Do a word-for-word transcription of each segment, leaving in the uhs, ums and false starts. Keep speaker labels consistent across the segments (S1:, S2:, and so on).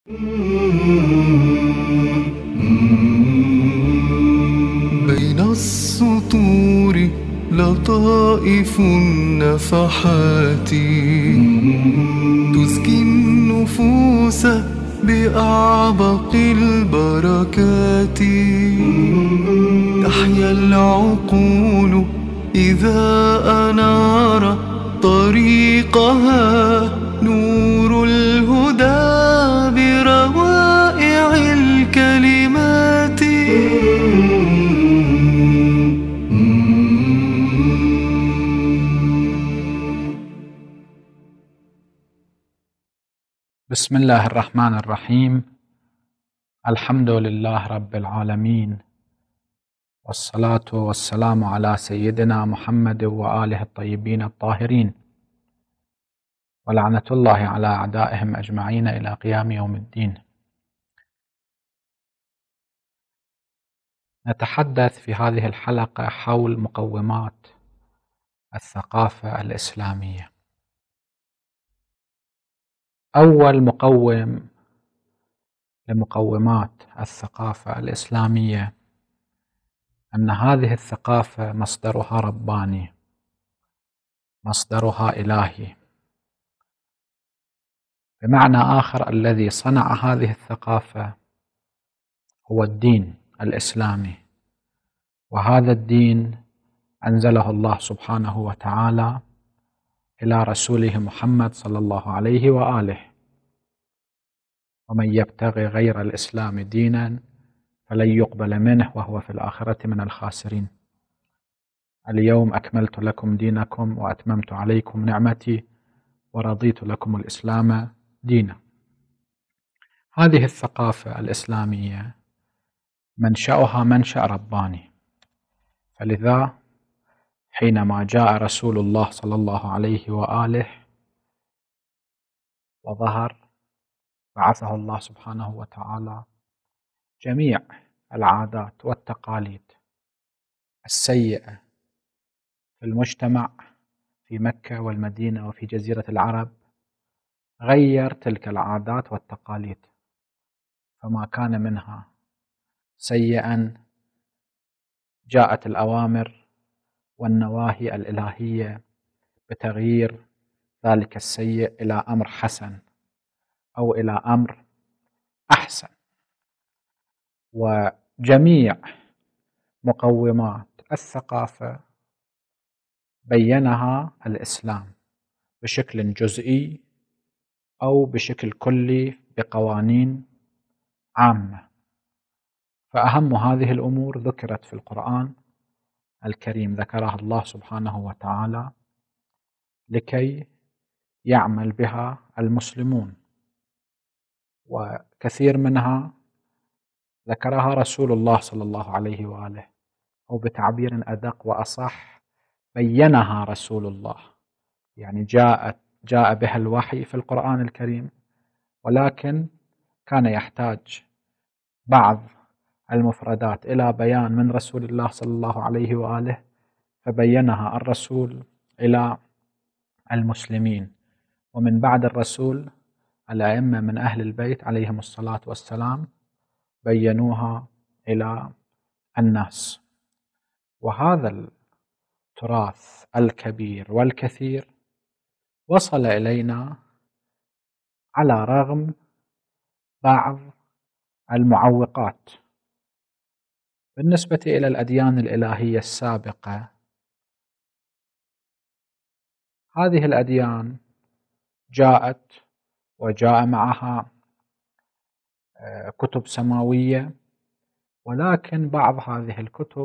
S1: بين السطور لطائف النفحات تزكي النفوس بأعبق البركات. تحيا العقول إذا أنار طريقها نور الهدى بروائع الكلمات.
S2: بسم الله الرحمن الرحيم. الحمد لله رب العالمين، والصلاة والسلام على سيدنا محمد وآله الطيبين الطاهرين، ولعنة الله على أعدائهم أجمعين إلى قيام يوم الدين. نتحدث في هذه الحلقة حول مقومات الثقافة الإسلامية. أول مقوم لمقومات الثقافة الإسلامية أن هذه الثقافة مصدرها رباني، مصدرها إلهي، بمعنى آخر الذي صنع هذه الثقافة هو الدين الإسلامي، وهذا الدين أنزله الله سبحانه وتعالى إلى رسوله محمد صلى الله عليه وآله. ومن يبتغي غير الإسلام دينا فلن يقبل منه وهو في الآخرة من الخاسرين. اليوم أكملت لكم دينكم وأتممت عليكم نعمتي ورضيت لكم الإسلام دينا. هذه الثقافة الإسلامية منشأها منشأ رباني، فلذا حينما جاء رسول الله صلى الله عليه وآله وظهر بعثه الله سبحانه وتعالى، جميع العادات والتقاليد السيئة في المجتمع في مكة والمدينة وفي جزيرة العرب غير تلك العادات والتقاليد، فما كان منها سيئا جاءت الأوامر والنواهي الإلهية بتغيير ذلك السيء إلى أمر حسن أو إلى أمر أحسن. وجميع مقومات الثقافة بينها الإسلام بشكل جزئي أو بشكل كلي بقوانين عامة. فأهم هذه الأمور ذكرت في القرآن الكريم، ذكرها الله سبحانه وتعالى لكي يعمل بها المسلمون، وكثير منها ذكرها رسول الله صلى الله عليه وآله، أو بتعبير أدق وأصح بينها رسول الله، يعني جاءت جاء بها الوحي في القرآن الكريم، ولكن كان يحتاج بعض المفردات إلى بيان من رسول الله صلى الله عليه وآله، فبينها الرسول إلى المسلمين، ومن بعد الرسول الأئمة من أهل البيت عليهم الصلاة والسلام بينوها إلى الناس. وهذا التراث الكبير والكثير وصل إلينا على رغم بعض المعوقات. بالنسبة إلى الأديان الإلهية السابقة، هذه الأديان جاءت وجاء معها كتب سماوية، ولكن بعض هذه الكتب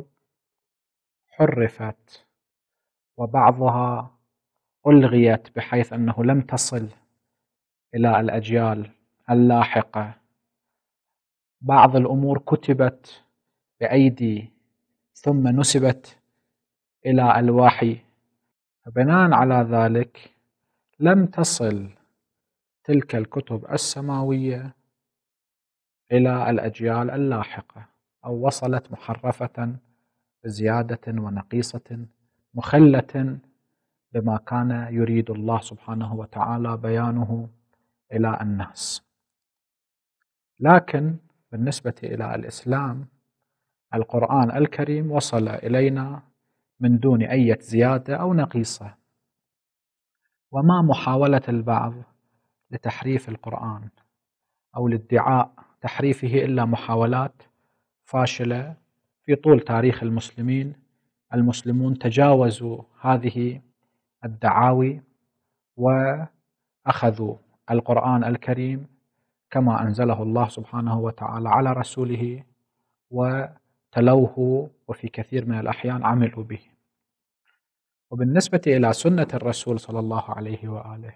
S2: حرفت وبعضها ألغيت بحيث أنه لم تصل إلى الأجيال اللاحقة. بعض الأمور كتبت بأيدي ثم نسبت إلى الوحي، فبناء على ذلك لم تصل تلك الكتب السماوية إلى الأجيال اللاحقة، أو وصلت محرفة بزيادة ونقيصة مخلة بما كان يريد الله سبحانه وتعالى بيانه إلى الناس. لكن بالنسبة إلى الإسلام، القرآن الكريم وصل إلينا من دون أي زيادة أو نقيصة، وما محاولة البعض لتحريف القرآن أو لادعاء تحريفه إلا محاولات فاشلة. في طول تاريخ المسلمين، المسلمون تجاوزوا هذه الدعاوي وأخذوا القرآن الكريم كما أنزله الله سبحانه وتعالى على رسوله وتلوه، وفي كثير من الأحيان عملوا به. وبالنسبة إلى سنة الرسول صلى الله عليه وآله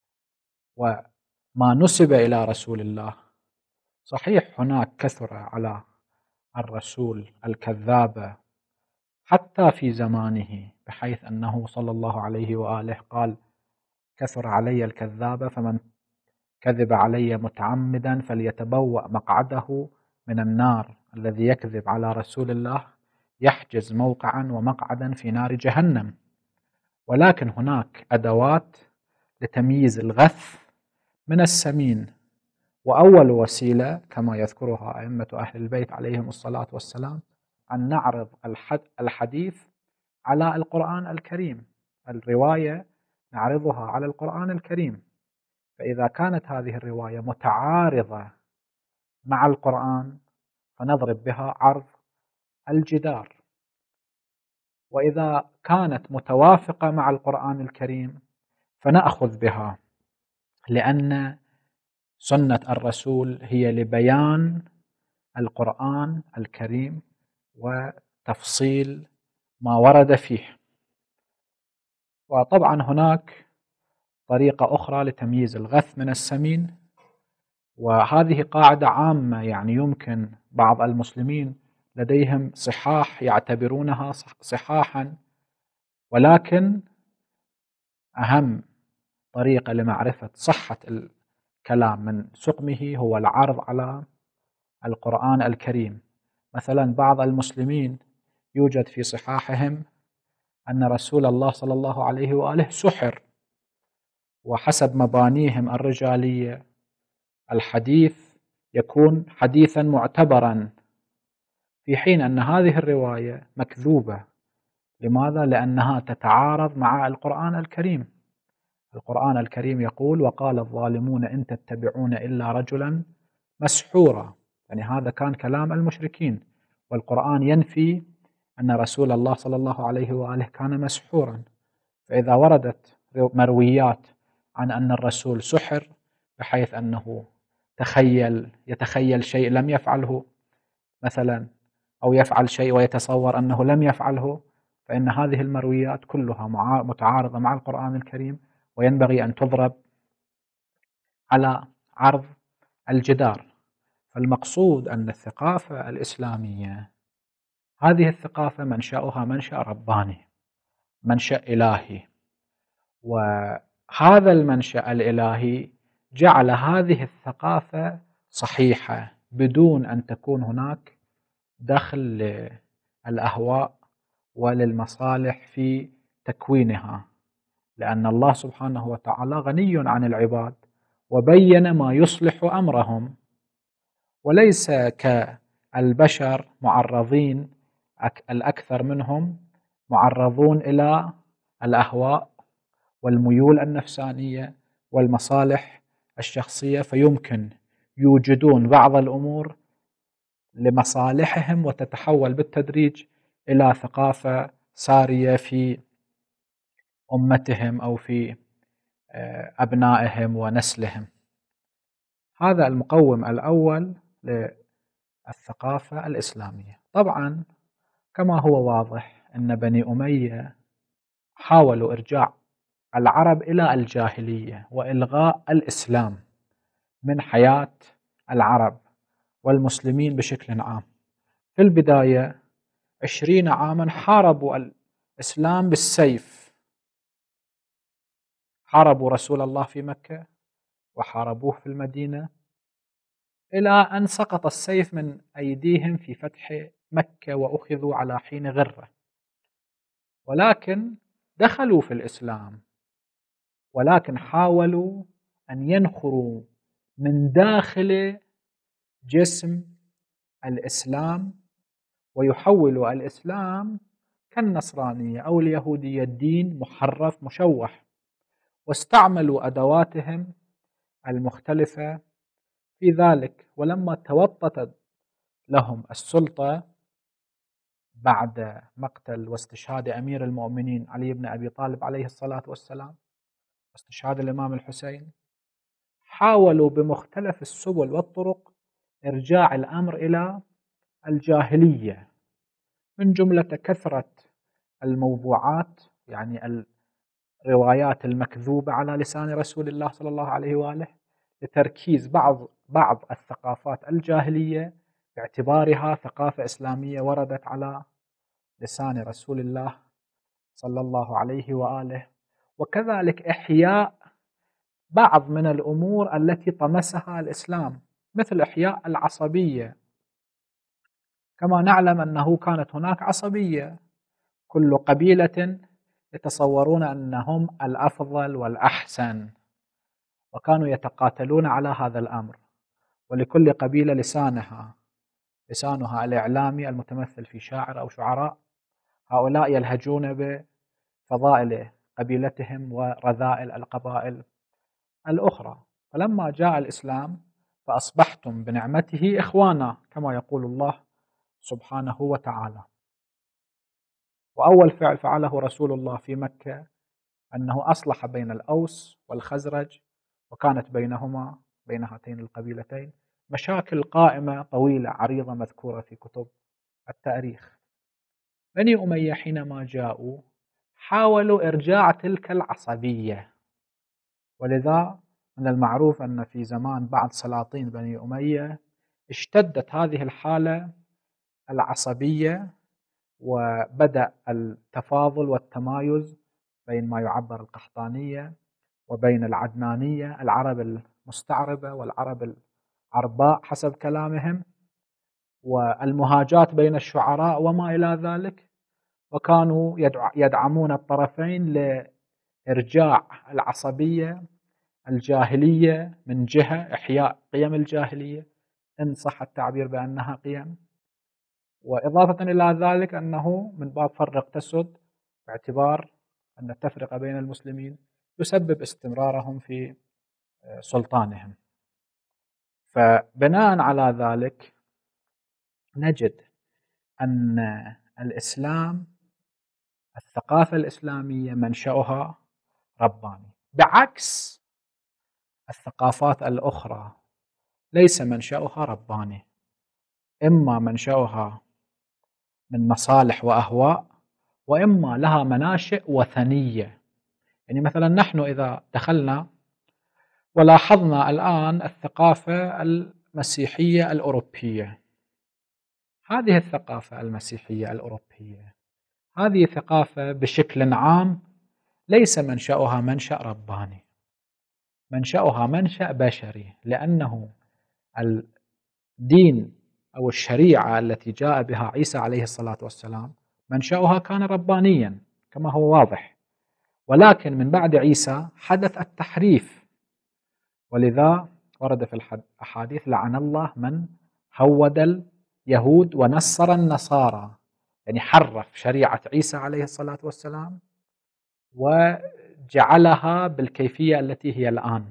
S2: وما نسب إلى رسول الله، صحيح هناك كثرة على الرسول الكذابة حتى في زمانه، بحيث أنه صلى الله عليه وآله قال: كثر علي الكذابة فمن كذب علي متعمدا فليتبوأ مقعده من النار. الذي يكذب على رسول الله يحجز موقعا ومقعدا في نار جهنم. ولكن هناك أدوات لتمييز الغث من السمين، وأول وسيلة كما يذكرها أئمة أهل البيت عليهم الصلاة والسلام أن نعرض الحديث على القرآن الكريم، الرواية نعرضها على القرآن الكريم. فإذا كانت هذه الرواية متعارضة مع القرآن فنضرب بها عرض الجدار، وإذا كانت متوافقة مع القرآن الكريم فنأخذ بها، لأن سنة الرسول هي لبيان القرآن الكريم وتفصيل ما ورد فيه. وطبعا هناك طريقة أخرى لتمييز الغث من السمين، وهذه قاعدة عامة، يعني يمكن بعض المسلمين لديهم صحاح يعتبرونها صحاحا، ولكن أهم طريقة لمعرفة صحة الكلام من سقمه هو العرض على القرآن الكريم. مثلا بعض المسلمين يوجد في صحاحهم أن رسول الله صلى الله عليه وآله سحر، وحسب مبانيهم الرجالية الحديث يكون حديثا معتبرا، في حين أن هذه الرواية مكذوبة. لماذا؟ لأنها تتعارض مع القرآن الكريم. القرآن الكريم يقول: وقال الظالمون إن تتبعون إلا رجلا مسحورا. يعني هذا كان كلام المشركين، والقرآن ينفي أن رسول الله صلى الله عليه وآله كان مسحورا. فإذا وردت مرويات عن أن الرسول سحر، بحيث أنه تخيل يتخيل شيء لم يفعله مثلا، أو يفعل شيء ويتصور أنه لم يفعله، فإن هذه المرويات كلها متعارضة مع القرآن الكريم، وينبغي أن تضرب على عرض الجدار. فالمقصود أن الثقافة الإسلامية هذه الثقافة منشأها منشأ رباني، منشأ إلهي، وهذا المنشأ الإلهي جعل هذه الثقافة صحيحة بدون أن تكون هناك دخل للأهواء وللمصالح في تكوينها، لأن الله سبحانه وتعالى غني عن العباد وبين ما يصلح أمرهم، وليس كالبشر معرضين الأكثر منهم معرضون إلى الأهواء والميول النفسانية والمصالح الشخصية، فيمكن يوجدون بعض الأمور لمصالحهم وتتحول بالتدريج إلى ثقافة سارية في أمتهم أو في أبنائهم ونسلهم. هذا المقوم الأول للثقافة الإسلامية. طبعا كما هو واضح أن بني أمية حاولوا إرجاع العرب إلى الجاهلية وإلغاء الإسلام من حياة العرب والمسلمين بشكل عام. في البداية عشرين عاما حاربوا الإسلام بالسيف، حاربوا رسول الله في مكة وحاربوه في المدينة، إلى أن سقط السيف من أيديهم في فتح مكة وأخذوا على حين غرة. ولكن دخلوا في الإسلام، ولكن حاولوا أن ينخروا من داخل جسم الإسلام ويحول الإسلام كالنصرانية أو اليهودية دين محرف مشوه، واستعملوا أدواتهم المختلفة في ذلك. ولما توطت لهم السلطة بعد مقتل واستشهاد أمير المؤمنين علي بن أبي طالب عليه الصلاة والسلام واستشهاد الإمام الحسين، حاولوا بمختلف السبل والطرق إرجاع الأمر إلى الجاهلية، من جملة كثرة الموضوعات، يعني الروايات المكذوبة على لسان رسول الله صلى الله عليه وآله، لتركيز بعض بعض الثقافات الجاهلية باعتبارها ثقافة إسلامية وردت على لسان رسول الله صلى الله عليه وآله، وكذلك إحياء بعض من الأمور التي طمسها الإسلام، مثل إحياء العصبية. كما نعلم أنه كانت هناك عصبية، كل قبيلة يتصورون أنهم الأفضل والأحسن، وكانوا يتقاتلون على هذا الأمر، ولكل قبيلة لسانها لسانها الإعلامي المتمثل في شاعر أو شعراء، هؤلاء يلهجون بفضائل قبيلتهم ورذائل القبائل الأخرى. فلما جاء الإسلام فأصبحتم بنعمته إخوانا، كما يقول الله سبحانه وتعالى. وأول فعل فعله رسول الله في مكة أنه أصلح بين الأوس والخزرج، وكانت بينهما بين هاتين القبيلتين مشاكل قائمة طويلة عريضة مذكورة في كتب التاريخ. بني أمية حينما جاءوا حاولوا إرجاع تلك العصبية، ولذا من المعروف أن في زمان بعض سلاطين بني أمية اشتدت هذه الحالة العصبية، وبدأ التفاضل والتمايز بين ما يعبر القحطانية وبين العدنانية، العرب المستعربة والعرب العرباء حسب كلامهم، والمهاجات بين الشعراء وما إلى ذلك، وكانوا يدعمون الطرفين لإرجاع العصبية الجاهلية من جهة إحياء قيم الجاهلية إن صح التعبير بأنها قيم، وإضافة إلى ذلك أنه من باب فرق تسد، باعتبار أن التفرقة بين المسلمين يسبب استمرارهم في سلطانهم. فبناء على ذلك نجد أن الإسلام الثقافة الإسلامية منشأها رباني، بعكس الثقافات الأخرى ليس منشأها رباني، إما منشأها من مصالح وأهواء، وإما لها مناشئ وثنية. يعني مثلا نحن إذا دخلنا ولاحظنا الآن الثقافة المسيحية الأوروبية، هذه الثقافة المسيحية الأوروبية هذه ثقافة بشكل عام ليس منشأها منشأ رباني، منشأها منشأ بشري، لأنه الدين أو الشريعة التي جاء بها عيسى عليه الصلاة والسلام منشأها كان ربانيا كما هو واضح، ولكن من بعد عيسى حدث التحريف، ولذا ورد في الأحاديث لعن الله من هود اليهود ونصر النصارى، يعني حرف شريعة عيسى عليه الصلاة والسلام وجعلها بالكيفية التي هي الآن.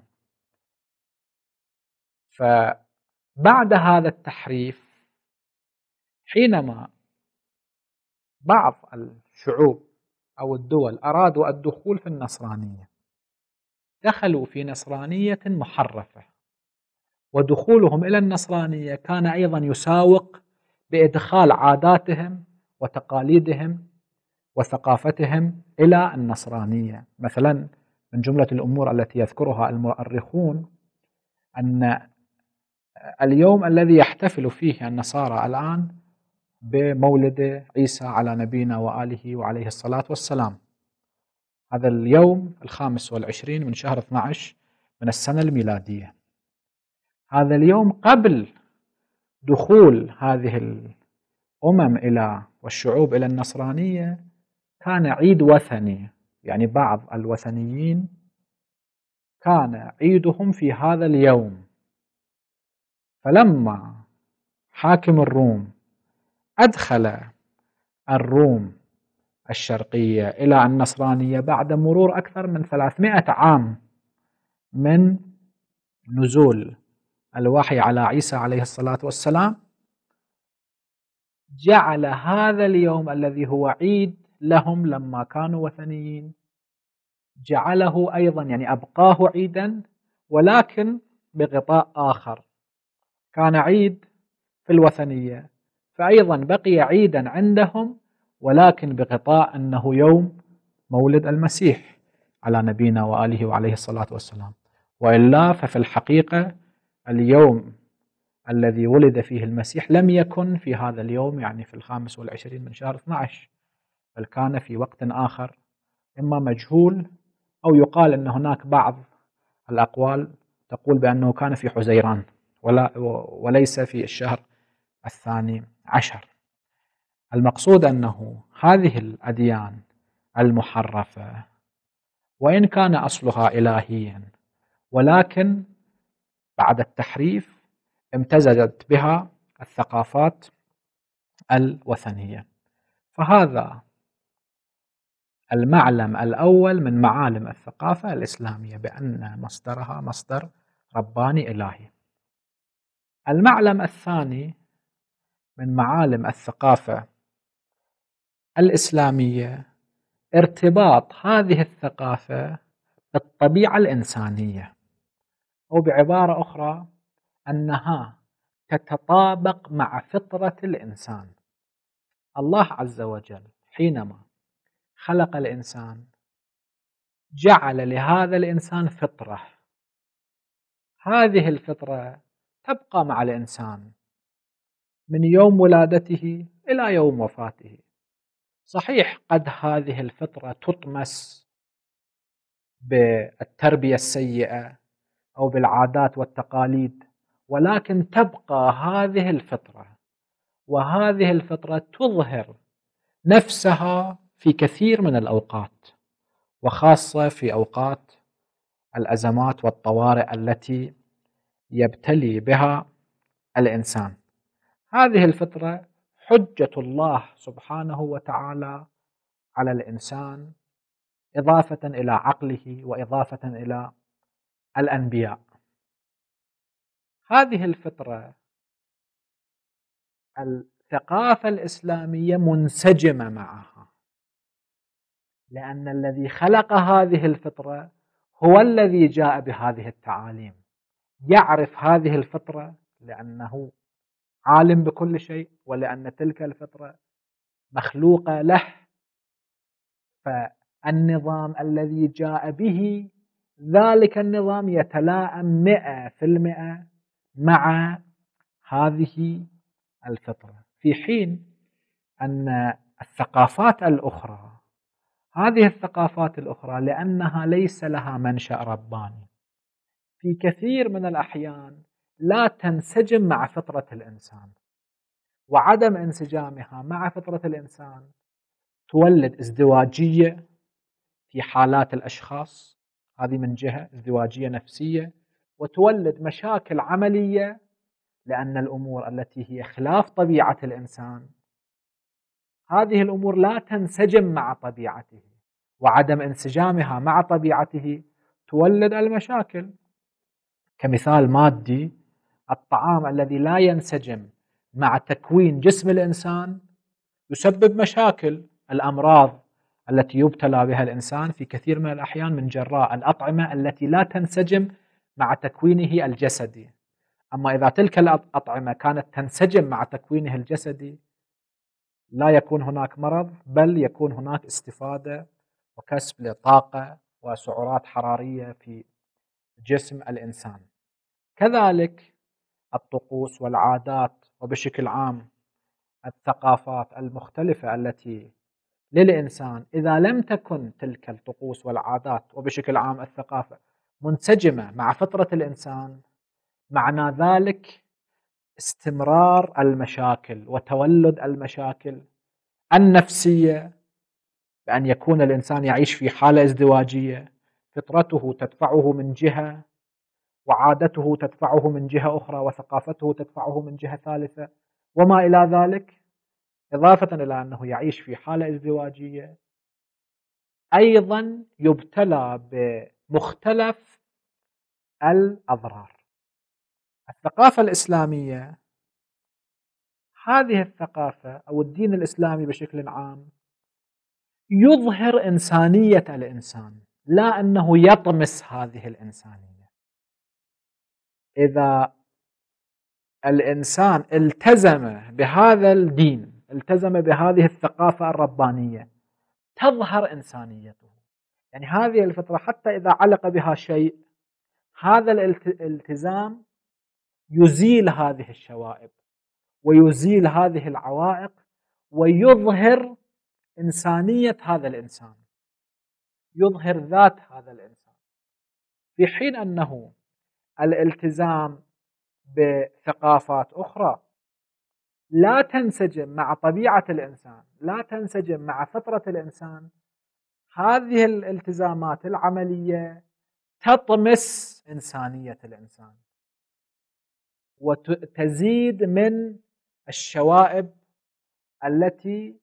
S2: فبعد هذا التحريف، حينما بعض الشعوب أو الدول أرادوا الدخول في النصرانية دخلوا في نصرانية محرفة، ودخولهم إلى النصرانية كان أيضا يساوق بإدخال عاداتهم وتقاليدهم وثقافتهم إلى النصرانية. مثلا من جملة الأمور التي يذكرها المؤرخون أن اليوم الذي يحتفل فيه النصارى الآن بمولد عيسى على نبينا وآله وعليه الصلاة والسلام، هذا اليوم الخامس والعشرين من شهر اثني عشر من السنة الميلادية، هذا اليوم قبل دخول هذه الأمم إلى والشعوب إلى النصرانية كان عيد وثني، يعني بعض الوثنيين كان عيدهم في هذا اليوم، فلما حاكم الروم أدخل الروم الشرقية إلى النصرانية بعد مرور أكثر من ثلاثمائة عام من نزول الوحي على عيسى عليه الصلاة والسلام، جعل هذا اليوم الذي هو عيد لهم لما كانوا وثنيين، جعله أيضا يعني أبقاه عيدا ولكن بغطاء آخر. كان عيد في الوثنية فأيضا بقي عيدا عندهم ولكن بغطاء أنه يوم مولد المسيح على نبينا وآله وعليه الصلاة والسلام. وإلا ففي الحقيقة اليوم الذي ولد فيه المسيح لم يكن في هذا اليوم، يعني في الخامس والعشرين من شهر اثني عشر، بل كان في وقت آخر إما مجهول أو يقال أن هناك بعض الأقوال تقول بأنه كان في حزيران ولا وليس في الشهر الثاني عشر. المقصود أنه هذه الأديان المحرفة وإن كان أصلها إلهيا ولكن بعد التحريف امتزجت بها الثقافات الوثنية. فهذا المعلم الأول من معالم الثقافة الإسلامية، بأن مصدرها مصدر رباني إلهي. المعلم الثاني من معالم الثقافة الإسلامية ارتباط هذه الثقافة بالطبيعة الإنسانية، أو بعبارة أخرى أنها تتطابق مع فطرة الإنسان. الله عز وجل حينما خلق الإنسان جعل لهذا الإنسان فطرة، هذه الفطرة تبقى مع الإنسان من يوم ولادته إلى يوم وفاته. صحيح قد هذه الفطرة تطمس بالتربية السيئة أو بالعادات والتقاليد، ولكن تبقى هذه الفطرة، وهذه الفطرة تظهر نفسها في كثير من الأوقات، وخاصة في أوقات الأزمات والطوارئ التي يبتلي بها الإنسان. هذه الفطرة حجة الله سبحانه وتعالى على الإنسان، إضافة إلى عقله وإضافة إلى الأنبياء. هذه الفطرة الثقافة الإسلامية منسجمة معها، لأن الذي خلق هذه الفطرة هو الذي جاء بهذه التعاليم، يعرف هذه الفطرة لأنه عالم بكل شيء، ولأن تلك الفطرة مخلوقة له. فالنظام الذي جاء به ذلك النظام يتلائم مئة في المئة مع هذه الفطرة، في حين أن الثقافات الأخرى، هذه الثقافات الأخرى لأنها ليس لها منشأ رباني، في كثير من الأحيان لا تنسجم مع فطرة الإنسان، وعدم انسجامها مع فطرة الإنسان تولد ازدواجية في حالات الأشخاص، هذه من جهة ازدواجية نفسية، وتولد مشاكل عملية، لأن الأمور التي هي خلاف طبيعة الإنسان هذه الأمور لا تنسجم مع طبيعته، وعدم انسجامها مع طبيعته تولد المشاكل. كمثال مادي، الطعام الذي لا ينسجم مع تكوين جسم الإنسان يسبب مشاكل. الأمراض التي يبتلى بها الإنسان في كثير من الأحيان من جراء الأطعمة التي لا تنسجم مع تكوينه الجسدي. أما إذا تلك الأطعمة كانت تنسجم مع تكوينه الجسدي لا يكون هناك مرض، بل يكون هناك استفادة وكسب لطاقة وسعرات حرارية في جسم الإنسان. كذلك الطقوس والعادات وبشكل عام الثقافات المختلفة التي للإنسان، إذا لم تكن تلك الطقوس والعادات وبشكل عام الثقافة منسجمة مع فطرة الإنسان، معنى ذلك استمرار المشاكل وتولد المشاكل النفسية، بأن يكون الإنسان يعيش في حالة ازدواجية، فطرته تدفعه من جهة، وعادته تدفعه من جهة أخرى، وثقافته تدفعه من جهة ثالثة. وما إلى ذلك، إضافة إلى أنه يعيش في حالة ازدواجية، أيضا يبتلى بمختلف الأضرار. الثقافة الإسلامية، هذه الثقافة أو الدين الإسلامي بشكل عام يظهر إنسانية الإنسان، لا أنه يطمس هذه الإنسانية. إذا الإنسان التزم بهذا الدين، التزم بهذه الثقافة الربانية، تظهر إنسانيته. يعني هذه الفطرة حتى إذا علق بها شيء، هذا الالتزام يزيل هذه الشوائب ويزيل هذه العوائق ويظهر إنسانية هذا الإنسان، يظهر ذات هذا الإنسان. في حين أنه الالتزام بثقافات أخرى لا تنسجم مع طبيعة الإنسان، لا تنسجم مع فطرة الإنسان، هذه الالتزامات العملية تطمس إنسانية الإنسان وتزيد من الشوائب التي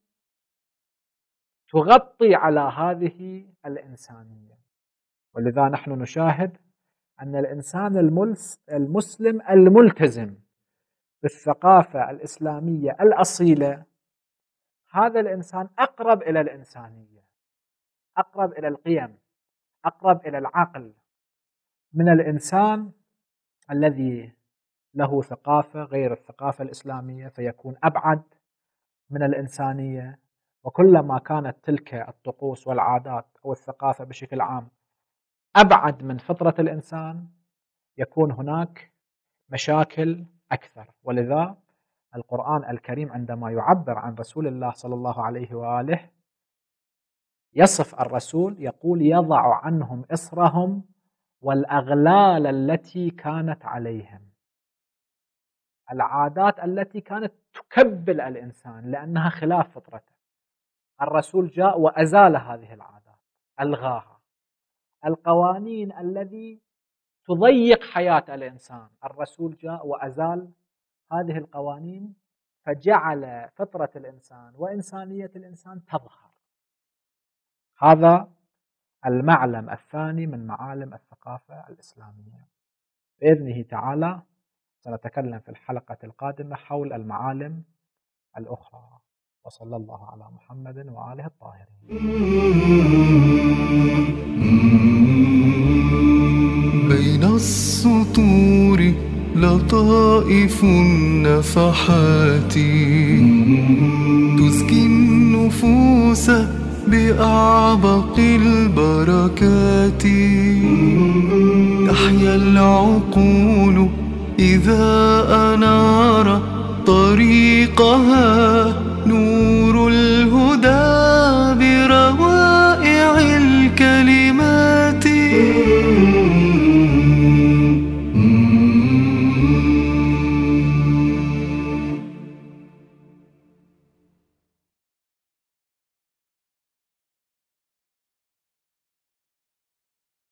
S2: تغطي على هذه الإنسانية. ولذا نحن نشاهد أن الإنسان المسلم الملتزم بالثقافة الإسلامية الأصيلة، هذا الإنسان أقرب إلى الإنسانية، أقرب إلى القيم، أقرب إلى العقل من الإنسان الذي له ثقافة غير الثقافة الإسلامية، فيكون أبعد من الإنسانية. وكلما كانت تلك الطقوس والعادات أو الثقافة بشكل عام أبعد من فطرة الإنسان، يكون هناك مشاكل أكثر. ولذا القرآن الكريم عندما يعبر عن رسول الله صلى الله عليه وآله يصف الرسول، يقول: يضع عنهم إصرهم والأغلال التي كانت عليهم. العادات التي كانت تكبل الإنسان لأنها خلاف فطرته، الرسول جاء وأزال هذه العادات، ألغاها. القوانين التي تضيق حياة الإنسان، الرسول جاء وأزال هذه القوانين، فجعل فطرة الإنسان وإنسانية الإنسان تظهر. هذا المعلم الثاني من معالم الثقافة الإسلامية. بإذنه تعالى سنتكلم في الحلقة القادمة حول المعالم الأخرى. وصلى الله على محمد وآله الطاهرين.
S1: بين السطور لطائف النفحات تزكي النفوس بأعبق البركات، تحيا العقول إذا أنار طريقها